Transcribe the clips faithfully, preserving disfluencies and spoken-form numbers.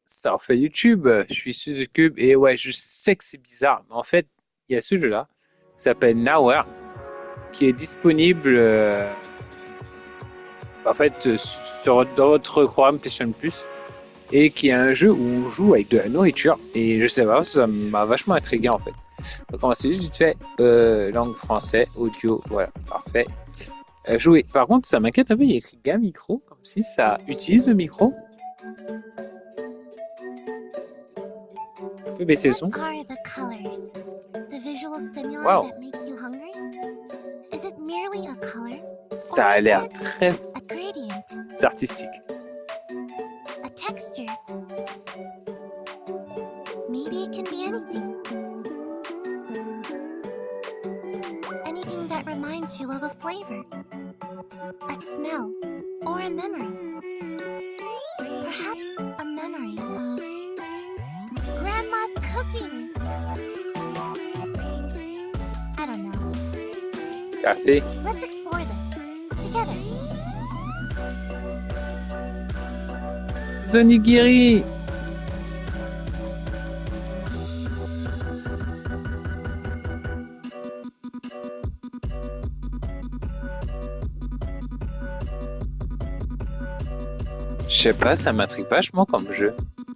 Ça en fait YouTube, je suis sur YouTube et ouais, je sais que c'est bizarre, mais en fait, il y a ce jeu-là qui s'appelle Nowhere qui est disponible euh, en fait euh, sur dans votre Chrome PlayStation Plus et qui est un jeu où on joue avec de la nourriture et je sais pas, ça m'a vachement intrigué en fait. Donc on va essayer vite fait euh, langue français, audio, voilà, parfait. Euh, jouer. Par contre, ça m'inquiète un peu, il y a écrit gain micro, comme si ça utilise le micro. Je peux baisser le son. What are the colors? The visual stimuli Waouh, that make you hungry? Is it merely a color? ça Or a is l'air it très a gradient? artistique. A texture? Maybe it can be anything. Anything that reminds you of a flavor, a smell, or a memory. Perhaps a memory of Grandma's cooking. I don't know. Café. Let's explore them together. Zonigiri. Je sais pas, ça m'intrigue vachement comme jeu.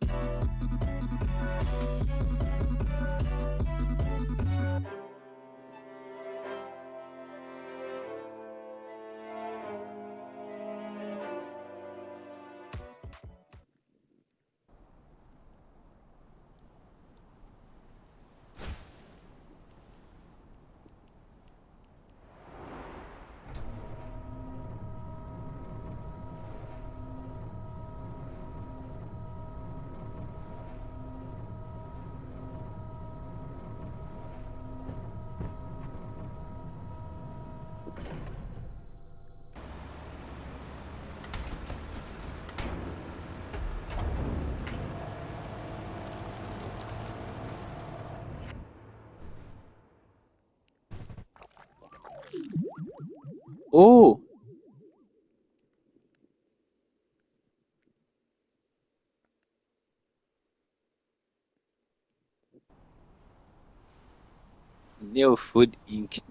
Oh! Neofood inc.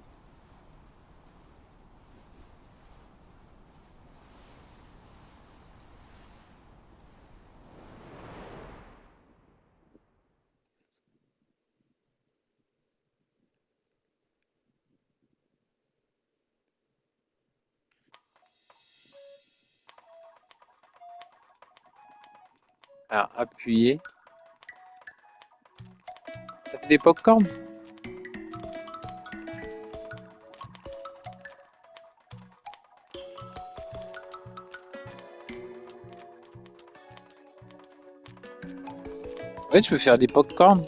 Alors, appuyez. Ça fait des popcorn. Ouais, tu peux faire des popcorn.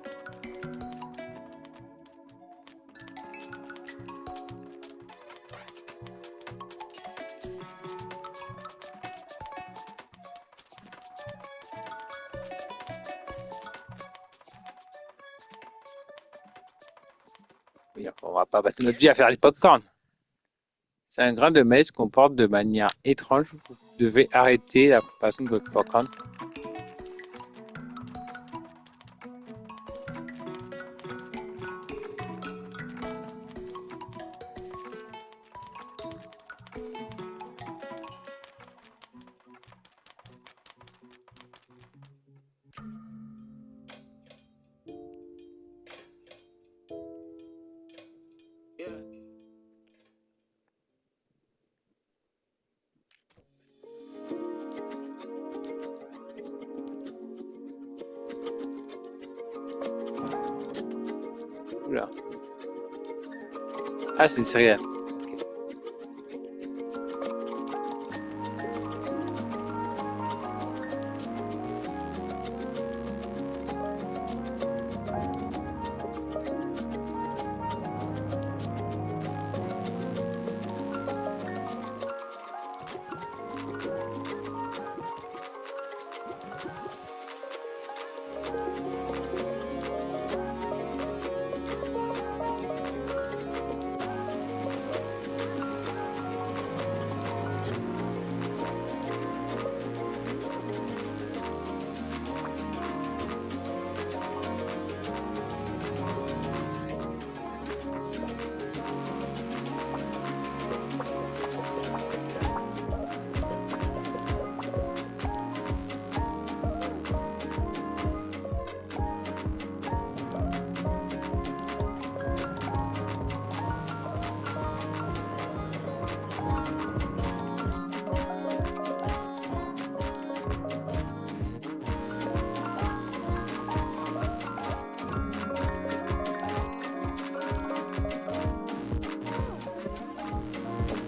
Oui, on va pas passer notre vie à faire des popcorn. C'est un grain de maïs qu'on porte de manière étrange. Vous devez arrêter la préparation de votre popcorn. Oula. Ah, c'est céréales.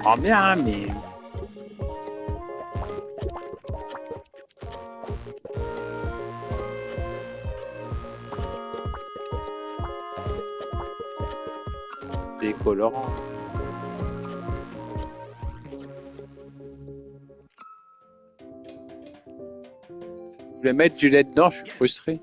comprends bien, hein, mais... Des colorants. Je vais mettre du lait dedans, je suis frustré.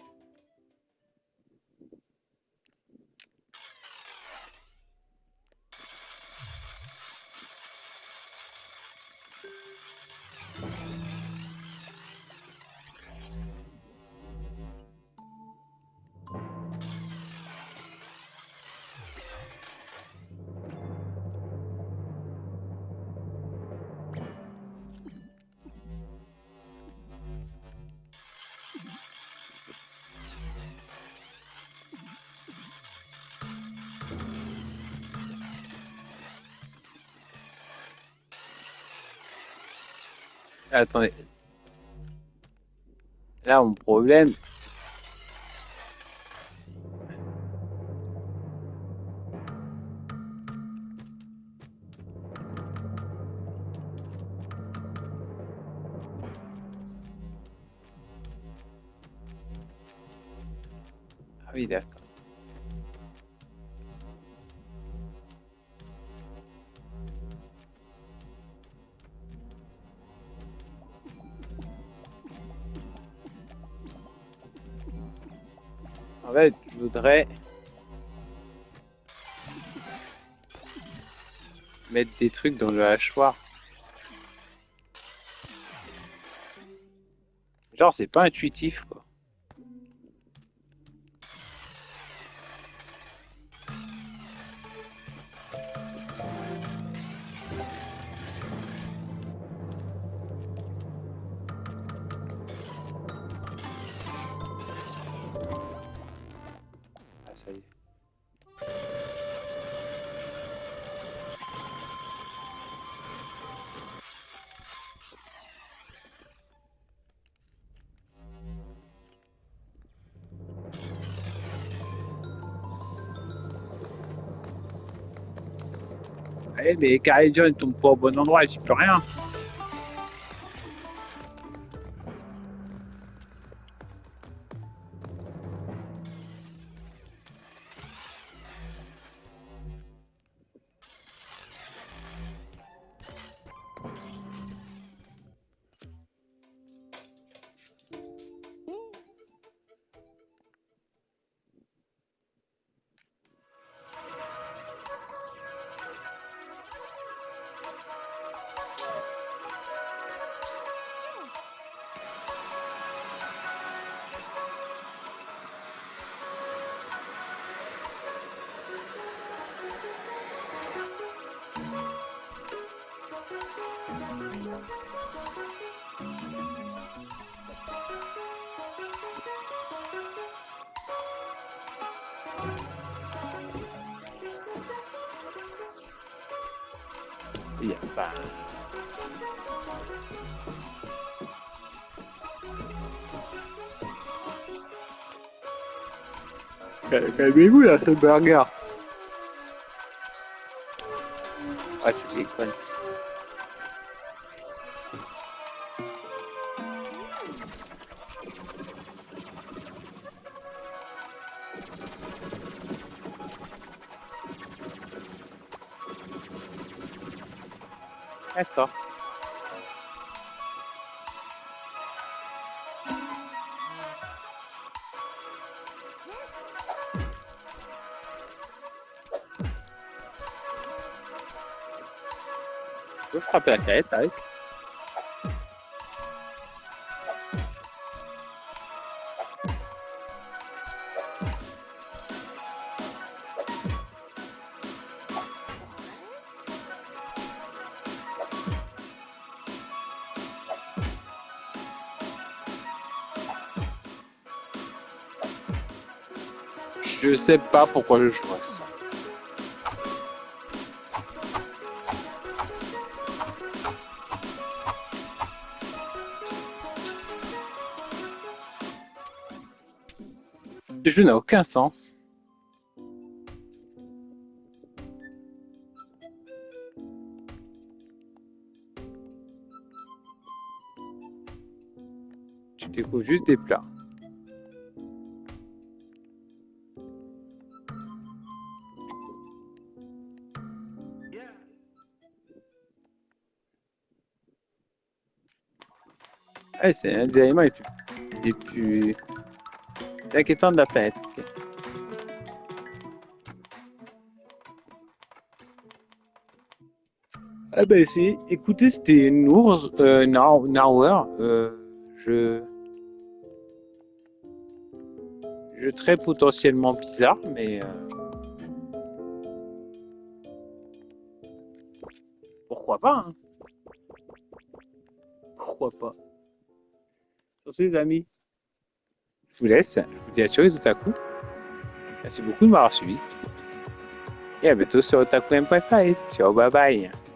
Attendez. Là, mon problème... Ah oui, d'accord. En fait, je voudrais mettre des trucs dans le hachoir. Genre, c'est pas intuitif, quoi. Ah, ça y est. Eh, mais Carré John tombe pas au bon endroit, j'y peux rien. Il y a pas... Calmez-vous là, ce burger. Ah, tu déconnes. D'accord. Je peux frapper la tête avec. Je sais pas pourquoi je joue à ça. Le jeu n'a aucun sens. Tu découvres juste des plats. Ouais, c'est un des aliments les plus, les plus inquiétants de la planète. Ok. Ah ben c'est, écoutez, c'était Nours, euh, Nar- Narwer, euh, je, je très potentiellement bizarre, mais euh, pourquoi pas, hein? Pourquoi pas? Sur ces amis, je vous laisse, je vous dis à ciao les otaku. Merci beaucoup de m'avoir suivi. Et à bientôt sur otaku m point five. Ciao, bye bye.